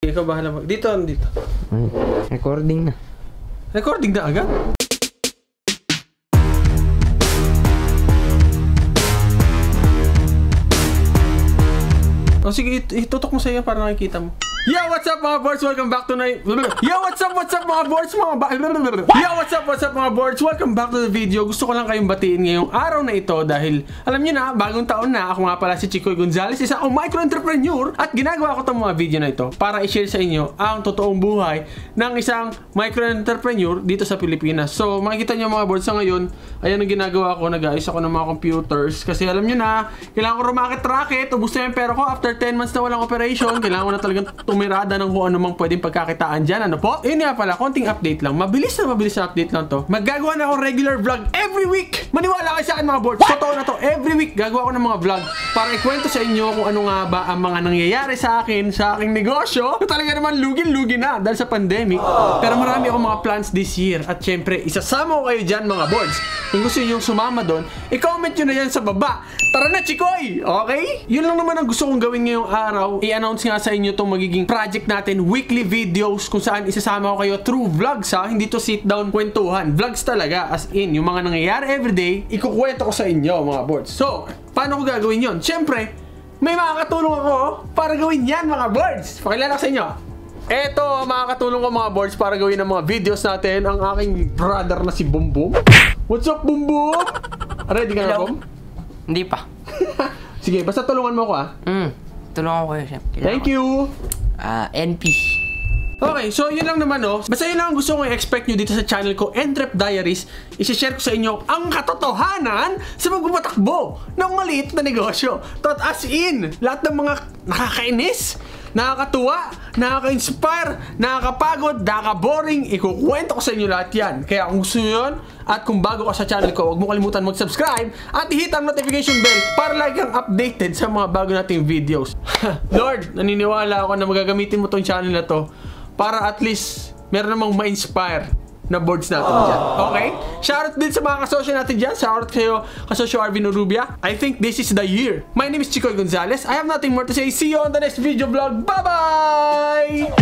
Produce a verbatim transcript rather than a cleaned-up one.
Ikaw bahala mag... Dito, dito. Recording na. Recording na agad? O sige, itutok mo sa iyo para nakikita mo. Yo, what's up mga boards? Welcome back to night. Yo, what's up, what's up mga boards? Mga ba Yo, what's up, what's up mga boards? Welcome back to the video. Gusto ko lang kayong batiin ngayong araw na ito dahil alam niyo na, bagong taon na. Ako nga pala si Chicoy Gonzales, isa akong micro-entrepreneur at ginagawa ko itong mga video na ito para i-share sa inyo ang totoong buhay ng isang micro-entrepreneur dito sa Pilipinas. So, makikita niyo mga boards sa ngayon, ayan ang ginagawa ko. Nag-ayos ako ng mga computers kasi alam niyo na, kailangan ko rumakit-racket. Ubus na yung pera ko after ten months na walang operation. Kailangan ko na talagang tumirada ng kung ano mang pwedeng pagkakitaan dyan. Ano po? Yun nga pala, konting update lang. Mabilis na mabilis na update lang to. Maggagawa na ako regular vlog every week. Maniwala kayo sa akin mga boards. Totoo na to. Every week gagawa ko ng mga vlog para ikwento sa inyo kung ano nga ba ang mga nangyayari sa akin, sa aking negosyo. Talaga naman lugin-lugi na dahil sa pandemic. Pero marami akong mga plans this year. At syempre, isasama ko kayo dyan mga boards. Kung gusto nyo sumama doon, i-comment nyo na yan sa baba. Tara na, Chikoy! Okay? Yun lang naman ang gusto kong gawin ngayong araw. I-announce nga sa inyo itong magiging project natin, weekly videos kung saan isasama ko kayo through vlogs ha. Hindi to sit down kwentuhan. Vlogs talaga, as in, yung mga nangyayari everyday, ikukwento ko sa inyo mga boards. So, paano ko gagawin yon? Siyempre, may makakatulong ako para gawin yan mga boards. Pakilala ko sa inyo. Eto, makakatulong ko mga boards para gawin ang mga videos natin. Ang aking brother na si Bumbum. What's up, Bumbum? Ready ka na, Bum? Hindi pa. Sige, basta tulungan mo ako ah. Hmm, tulungan ko kayo, chef. Thank you. Ah, uh, N P. Okay, so yun lang naman oh. Basta yun lang ang gusto kong i-expect nyo dito sa channel ko, Entrep Diaries. I-share ko sa inyo ang katotohanan sa magpapatakbo ng maliit na negosyo. Tot as in, lahat ng mga nakakainis, nakakatuwa, nakaka-inspire, nakakapagod, nakaka-boring, ikukwento ko sa inyo lahat yan. Kaya kung gusto nyo yun, at kung bago ka sa channel ko, huwag mo kalimutan mag-subscribe at i-hit ang notification bell para lagi kang updated sa mga bago nating videos. Lord, naniniwala ako na magagamitin mo tong channel na to para at least meron namang ma-inspire na boards natin dyan. Okay? Shoutout din sa mga kasosyo natin dyan. Shoutout kayo, kasosyo Arvin Urubia. I think this is the year. My name is Chicoy Gonzales. I have nothing more to say. See you on the next video vlog. Bye-bye!